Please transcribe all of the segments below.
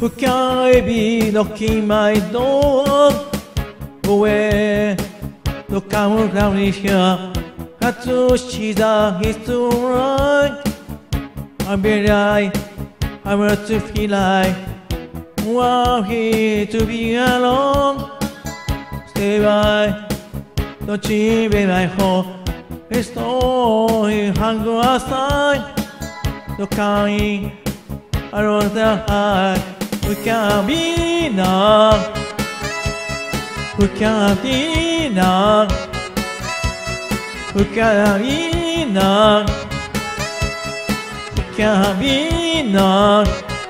深エビのキマイド上のカムラリシャ初したヒストライI be like I want to feel like we're here to be alone Stay by Don't you be my home It's only hunger outside No kind I don't hide We can't be now We can't be now We can't be now We can't be now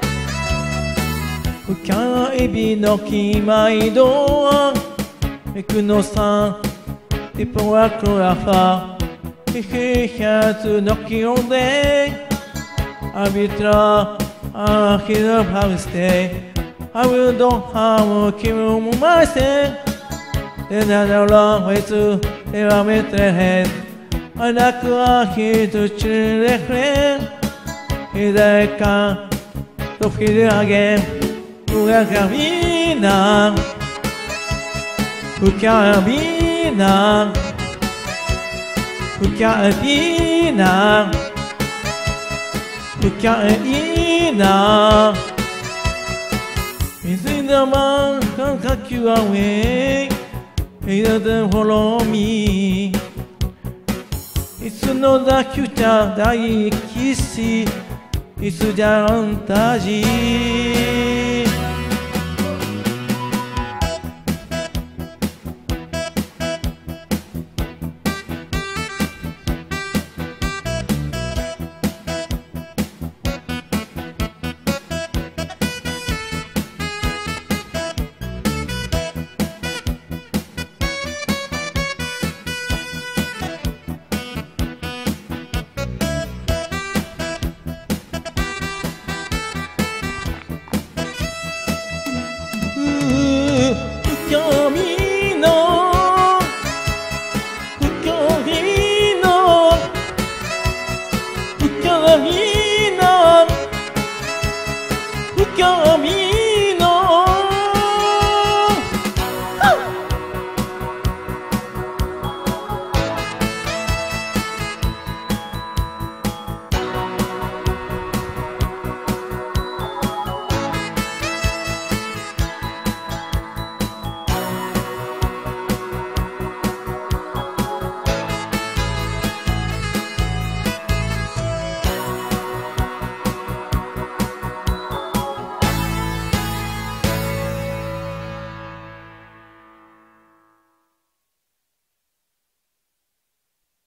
We can't be no key my door Make no sound People walk afar If he had to knock your day I will try I will have to stay I will don't have to kill myself Then I know long way to live with the head I like to hear to chill the flame If I can to feel it again Who can be now Who can be now Who can be now Who can be now Is it the man can cut you away He doesn't follow me It's not the future that I kiss It's just fantasy Go